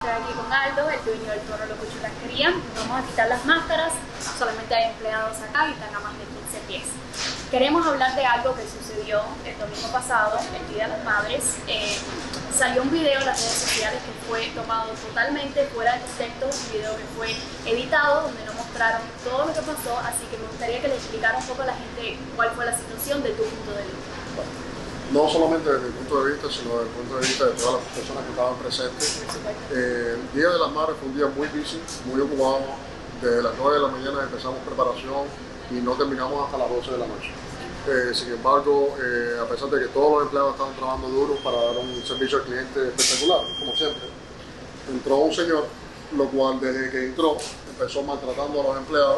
Estoy aquí con Aldo, el dueño del Toro Loco Churrasquería. Vamos a quitar las máscaras, solamente hay empleados acá y están a más de 15 pies. Queremos hablar de algo que sucedió el domingo pasado, el Día de las Madres. Salió un video en las redes sociales que fue tomado totalmente fuera de contexto, un video que fue editado, donde no mostraron todo lo que pasó, así que me gustaría que le explicara un poco a la gente cuál fue la situación de tu punto de vista. No solamente desde mi punto de vista, sino desde el punto de vista de todas las personas que estaban presentes. El Día de las Madres fue un día muy busy, muy ocupado. Desde las 9 de la mañana empezamos preparación y no terminamos hasta las 12 de la noche. Sin embargo, a pesar de que todos los empleados estaban trabajando duro para dar un servicio al cliente espectacular, como siempre, entró un señor, lo cual desde que entró empezó maltratando a los empleados.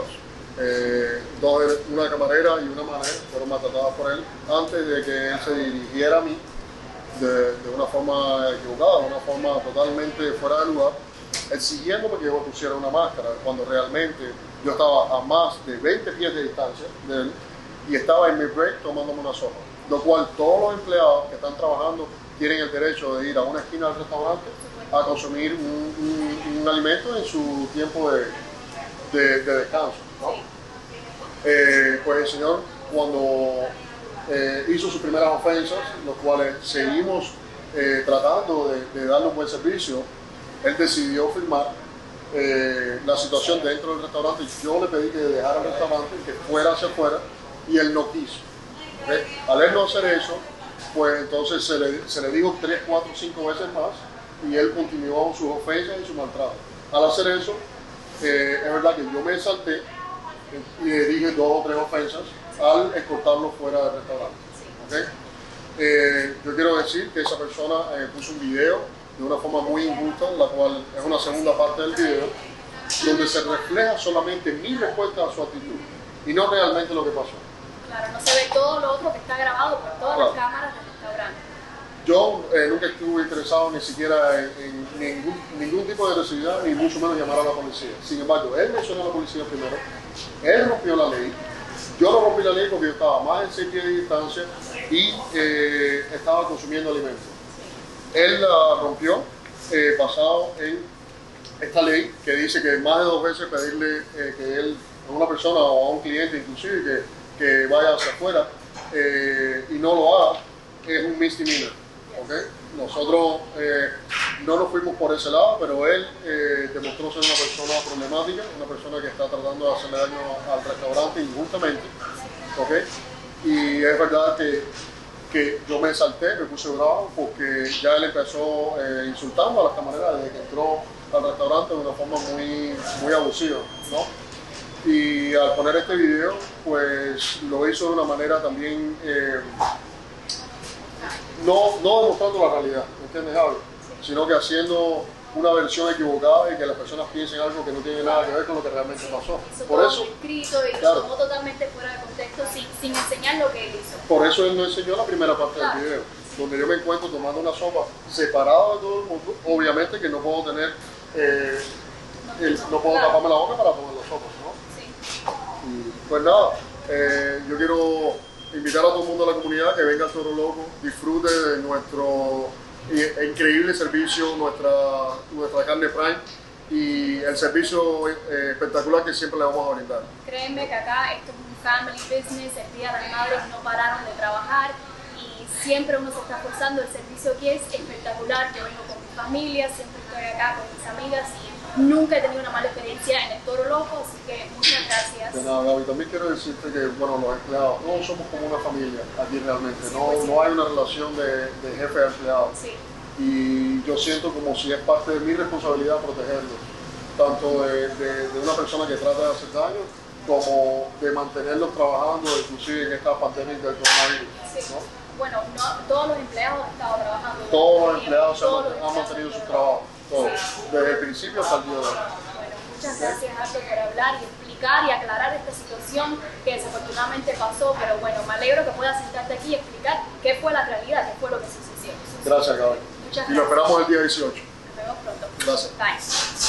Una camarera y una manager fueron maltratadas por él antes de que él se dirigiera a mí de una forma equivocada, de una forma totalmente fuera de lugar, exigiéndome que yo me pusiera una máscara, cuando realmente yo estaba a más de 20 pies de distancia de él y estaba en mi break tomándome una sopa, lo cual todos los empleados que están trabajando tienen el derecho de ir a una esquina del restaurante a consumir un alimento en su tiempo de descanso, ¿no? Pues el señor, cuando hizo sus primeras ofensas, los cuales seguimos tratando de darle un buen servicio, él decidió filmar la situación dentro del restaurante. Yo le pedí que dejara el restaurante, que fuera hacia afuera, y él no quiso. Al él no hacer eso, pues entonces se le dijo 3, 4, 5 veces más, y él continuó sus ofensas y su maltrato. Al hacer eso, es verdad que yo me salté y le dije 2 o 3 ofensas al escoltarlo fuera del restaurante. Yo quiero decir que esa persona puso un video de una forma muy injusta, la cual es una segunda parte del video, donde se refleja solamente mi respuesta a su actitud y no realmente lo que pasó. Claro, no se ve todo lo otro que está grabado por todas las cámaras del restaurante. Yo nunca estuve interesado ni siquiera en ningún tipo de agresividad, ni mucho menos llamar a la policía. Sin embargo, él mencionó a la policía primero, él rompió la ley, yo no rompí la ley porque yo estaba más de 6 pies de distancia y estaba consumiendo alimentos. Él la rompió basado en esta ley que dice que más de 2 veces pedirle que él, a una persona o a un cliente inclusive, que vaya hacia afuera y no lo haga, es un misdemeanor. Nosotros no nos fuimos por ese lado, pero él demostró ser una persona problemática, una persona que está tratando de hacerle daño al restaurante injustamente. Y es verdad que yo me salté, me puse bravo, porque ya él empezó insultando a las camareras desde que entró al restaurante de una forma muy abusiva, ¿no? Y al poner este video, pues lo hizo de una manera también no demostrando la realidad, ¿me entiendes, Javi? Sino que haciendo una versión equivocada y que las personas piensen algo que no tiene nada que ver con lo que realmente pasó. Por eso escrito y lo tomó totalmente fuera de contexto sin enseñar lo que él hizo. Por eso él no enseñó la primera parte del video, donde yo me encuentro tomando una sopa separado de todo el mundo. Obviamente que no puedo tener, no puedo taparme la boca para tomar la sopa, ¿no? Sí. Y pues nada, yo quiero invitar a todo el mundo de la comunidad que venga al Toro Loco, disfrute de nuestro increíble servicio, nuestra carne prime y el servicio espectacular que siempre le vamos a brindar. Créeme que acá esto es un family business, el Día de las Madres no pararon de trabajar y siempre uno se está esforzando, el servicio aquí es espectacular. Yo vengo con mi familia, siempre estoy acá con mis amigas y nunca he tenido una mala experiencia en el Toro Loco, así que muchas gracias. De nada, Gaby, también quiero decirte que, bueno, los empleados, todos somos como una familia aquí realmente, no hay una relación de jefe a empleado. Sí. Y yo siento como si es parte de mi responsabilidad protegerlos, tanto de una persona que trata de hacer daño, como de mantenerlos trabajando, inclusive en esta pandemia del coronavirus. Sí. ¿No? Bueno, todos los empleados han estado trabajando. Todos los empleados han mantenido su trabajo. Todo, desde el principio hasta el día de hoy. Bueno, muchas gracias, Aldo, por hablar y explicar y aclarar esta situación que desafortunadamente pasó, pero bueno, me alegro que puedas sentarte aquí y explicar qué fue la realidad, qué fue lo que sucedió. Gracias, Gaby. Muchas gracias. Y lo esperamos el día 18. Nos vemos pronto. Gracias. Bye.